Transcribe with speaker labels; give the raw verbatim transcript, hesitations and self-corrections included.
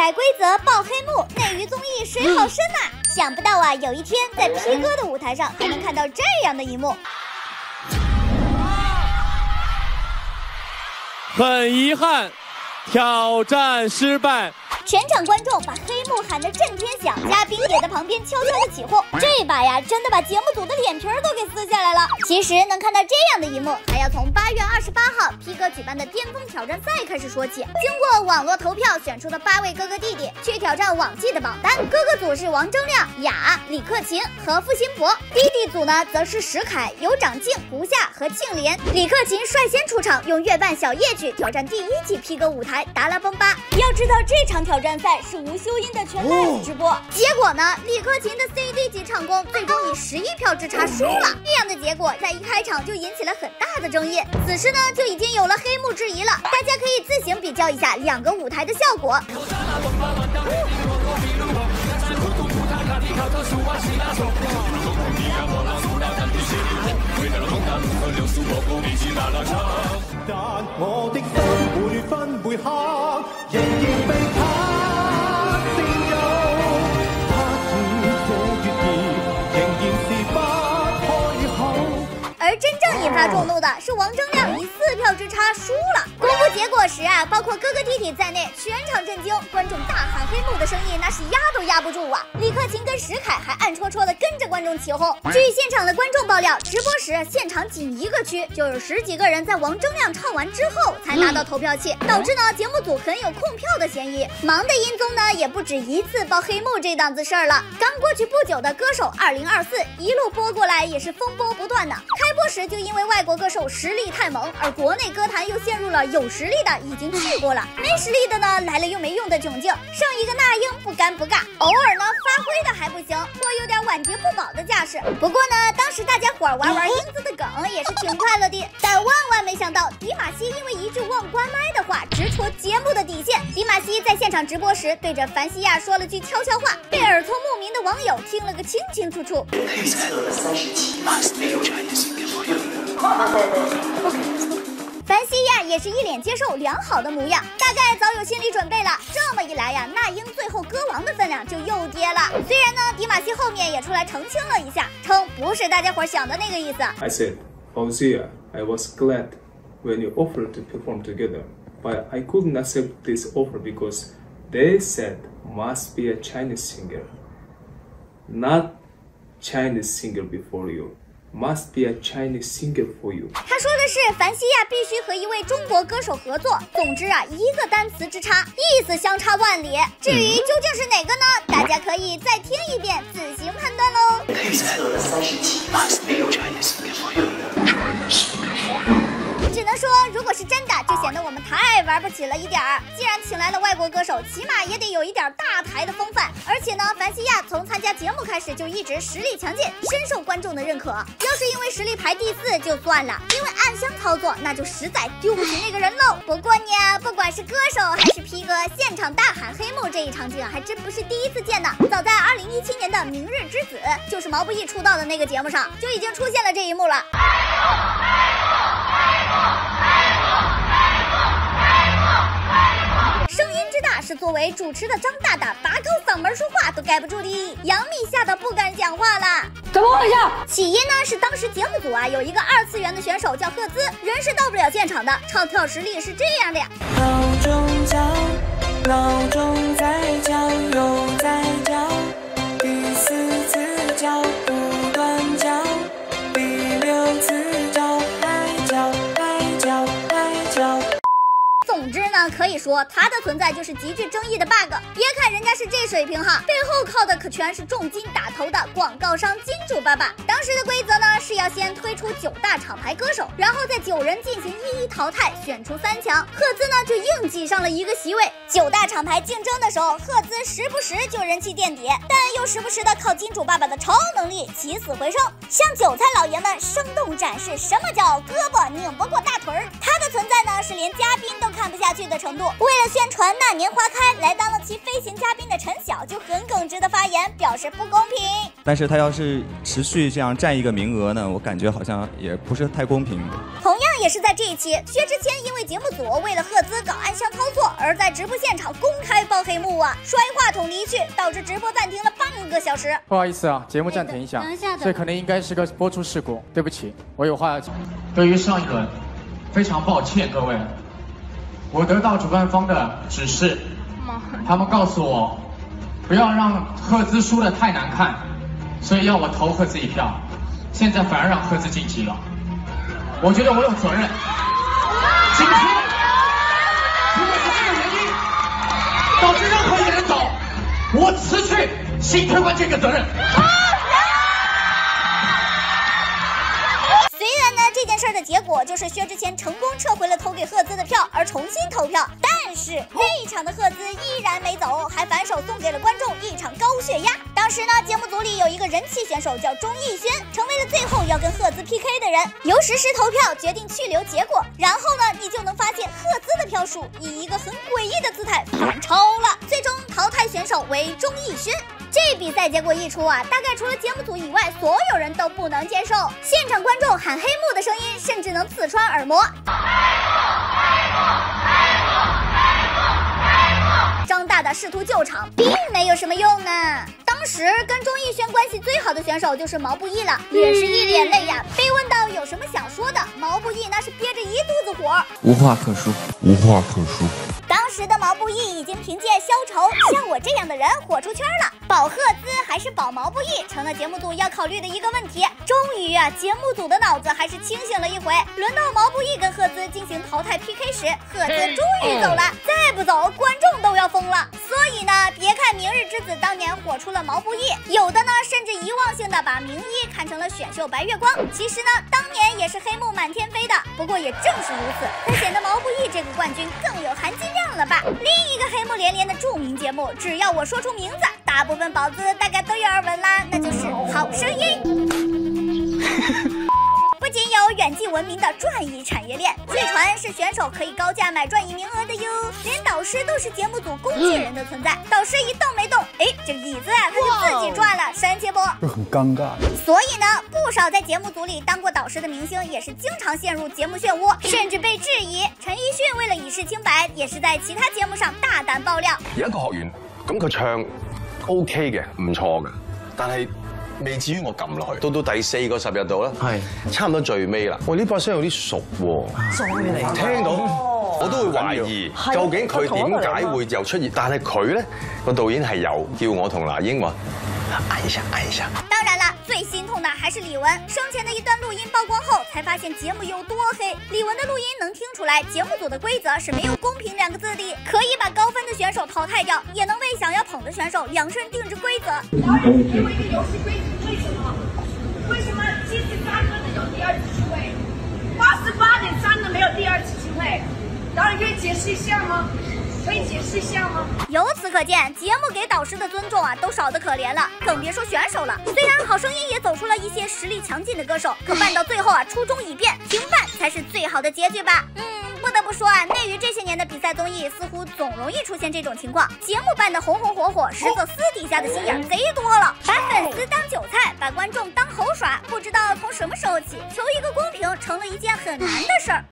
Speaker 1: 改规则爆黑幕，内娱综艺水好深呐、啊！想不到啊，有一天在 P 哥的舞台上还能看到这样的一幕。
Speaker 2: 很遗憾，挑战失败。
Speaker 1: 全场观众把黑幕喊得震天响，嘉宾也在旁边悄悄的起哄。这把呀，真的把节目组的脸皮儿都给撕下来了。其实能看到这样的一幕，还要从八月二十八号 P 哥举办的巅峰挑战赛开始说起。经过网络投票选出的八位哥哥弟弟去挑战网季的榜单，哥哥组是王铮亮、雅、李克勤和付辛博，弟弟组呢则是石凯、尤长靖、胡夏和庆连。李克勤率先出场，用月半小夜曲挑战第一季 P 哥舞台达拉崩吧。要知道这场挑战赛是吴秀英的全 live 直播，哦、结果呢，李克勤的 C D 级唱功最终以十一票之差输了。这样的结果在一开场就引起了很大的争议，此时呢就已经有了黑幕之疑了。大家可以自行比较一下两个舞台的效果。
Speaker 3: 但我的分貝分貝黑，仍然被他佔有。他與這月兒仍然是不開口。
Speaker 1: 而真正引發众怒的是王铮亮以四票之差输了。公布结果时啊，包括哥哥弟弟在内，全场震惊，观众大喊黑幕的声音那是压都压不住啊！李克勤跟石凯还暗戳戳的跟着观众起哄。据现场的观众爆料，直播时现场仅一个区就有十几个人在王铮亮唱完之后才拿到投票器，导致呢节目组很有控票的嫌疑。忙的音综呢也不止一次爆黑幕这档子事儿了。刚过去不久的歌手二零二四一路播过来也是风波不断呢。开播时就因为外国歌手实力太猛，而国内歌坛又陷入了有实力的已经去过了，没实力的呢来了又没用的窘境，剩一个那英不尴不尬，偶尔呢发挥的还不行，颇有点晚节不保的架势。不过呢，当时大家伙玩玩英子的梗也是挺快乐的，但万万没想到迪玛希因为一句忘关麦的话直戳节目的底线。迪玛希在现场直播时对着樊西亚说了句悄悄话，被耳聪目明的网友听了个清清楚楚。
Speaker 4: 预测了三十七，没有产业性跟所有的。
Speaker 1: 樊西亚也是一脸接受良好的模样，大概早有心理准备了。这么一来呀，那英最后歌王的分量就又跌了。虽然呢，迪玛希后面也出来澄清了一下，称不是大家伙想的那个意思。
Speaker 5: I said, Fauzia, I was glad when you offered to perform together, but I couldn't accept this offer because they said must be a Chinese singer, not Chinese singer before you. Must be a Chinese singer for you。
Speaker 1: 他说的是樊西亚必须和一位中国歌手合作。总之啊，一个单词之差，意思相差万里。至于究竟是哪个呢？大家可以再听一遍，自行判断喽。
Speaker 4: 预测了三十七，没有 Chinese singer for you。
Speaker 1: 只能说，如果是真的，就显得我们太玩不起了一点儿。既然请来了外国歌手，起码也得有一点大台的风范。而且呢，樊西亚从参加节目开始就一直实力强劲，深受观众的认可。要是因为实力排第四就算了，因为暗箱操作，那就实在丢不起那个人喽。不过呢，不管是歌手还是 P 哥，现场大喊黑幕这一场景还真不是第一次见呢。早在二零一七年的《明日之子》，就是毛不易出道的那个节目上，就已经出现了这一幕了。声音之大是作为主持的张大大拔高嗓门说话都盖不住的，杨幂吓得不敢讲话了。
Speaker 6: 怎么回事？
Speaker 1: 起因呢是当时节目组啊有一个二次元的选手叫赫兹，人是到不了现场的，唱跳实力是这样的。
Speaker 7: 老钟叫，老钟在叫又在叫，第四次叫不断叫，第六次叫还叫还叫还叫。
Speaker 1: 总之呢，可以说他的存在就是极具争议的 bug。别看人家是这水平哈，背后靠的可全是重金打头的广告商金主爸爸。当时的规则呢是要先推出九大厂牌歌手，然后在九人进行一一淘汰，选出三强。赫兹呢就硬挤上了一个席位。九大厂牌竞争的时候，赫兹时不时就人气垫底，但又时不时的靠金主爸爸的超能力起死回生，向韭菜老爷们生动展示什么叫胳膊拧不过大腿儿。他的存在呢是连嘉宾都看不下去的程度。为了宣传那年花开，来当了其飞行嘉宾的陈晓就很耿直的发言，表示不公平。
Speaker 8: 但是他要是持续这样占一个名额呢，我感觉好像也不是太公平。
Speaker 1: 同样也是在这一期，薛之谦因为节目组为了赫兹搞暗箱操作，而在直播现场公开爆黑幕啊，摔话筒离去，导致直播暂停了半个小时。
Speaker 6: 不好意思啊，节目暂停一下，这可能应该是个播出事故，对不起，我有话要讲。对于上一轮，非常抱歉各位，我得到主办方的指示，他们告诉我不要让赫兹输得太难看，所以要我投赫兹一票，现在反而让赫兹晋级了，我觉得我有责任。今天如果是这个原因导致任何一个人走，我辞去新推官这个责任。
Speaker 1: 虽然呢，这件事的结果就是薛之谦成功撤回了投给赫兹的票，而重新投票，但是那一场的赫兹依然没走，还反手送给了观众一场高血压。当时呢，节目组里有一个人气选手叫钟逸轩，成为了最后要跟赫兹 P K 的人，由实时投票决定去留结果。然后呢，你就能发现赫兹的票数以一个很诡异的姿态反超了，最终淘汰选手为钟逸轩。这比赛结果一出啊，大概除了节目组以外，所有人都不能接受。现场观众喊黑幕的声音，甚至能刺穿耳膜。张大大试图救场，并没有什么用呢。当时跟钟逸轩关系最好的选手就是毛不易了，也是一脸泪呀。被问到有什么想说的，毛不易那是憋着一肚子火，
Speaker 8: 无话可说，无话可说。
Speaker 1: 当时的毛不易已经凭借消愁像我这样的人火出圈了，保赫兹还是保毛不易成了节目组要考虑的一个问题。终于啊，节目组的脑子还是清醒了一回。轮到毛不易跟赫兹进行淘汰 P K 时，赫兹终于走了，再不走观众都要疯了。所以呢，别看明日之子当年火出了毛不易，有的呢甚至遗忘性的把名一看成了选秀白月光，其实呢当年也是黑幕满天飞的。不过也正是如此，才显得毛不易这个冠军更有含金量了吧。另一个黑幕连连的著名节目，只要我说出名字，大部分宝子大概都有耳闻啦，那就是《好声音》。不仅有远近闻名的转椅产业链，据传是选手可以高价买转椅名额的哟，连导师都是节目组工具人的存在。导师一动没动，哎，这个椅子啊，他就自己转了，神奇不？
Speaker 8: 这很尴尬。
Speaker 1: 所以呢，不少在节目组里当过导师的明星，也是经常陷入节目漩涡，甚至被质疑。陳奕迅為了以示清白，也是在其他節目上大膽爆料。
Speaker 9: 有一個學員，咁佢唱 OK 嘅，唔錯嘅，但係未至於我撳落去。到到第四個十日度啦，係差唔多最尾啦。喂，呢把聲有啲熟喎，再嚟聽到我都會懷疑，究竟佢點解會又出現？但係佢咧個導演係有叫我同那英話按一下，按一下。
Speaker 1: 當然了，最心痛的還是李玟生前的一段錄音曝光後，才發現節目有多黑。李玟的錄音能聽出來，節目組的規則是沒有公平兩個字的，可以把高分的選手淘汰掉，也能為想要捧的選手量身定制規則。
Speaker 10: 導演給我一個遊戲規則，為什麼？為什麼七十三個的有第二次機會，八十八點三的沒有第二次機會？導演可以解釋一下嗎？可以解釋一下嗎？
Speaker 1: 由此可見，節目給導師的尊重啊，都少得可憐了，更別說選手了。雖然好聲音也走出了一些實力強勁的歌手，可辦到最後啊，初衷已變，停辦才是最好的結局吧。嗯，不得不說啊，內娛這些年的比賽綜藝似乎總容易出現這種情況，節目辦得紅紅火火，實則私底下的心眼賊多了，把粉絲當韭菜，把觀眾當猴耍，不知道從什麼時候起，求一個公平成了一件很難的事兒。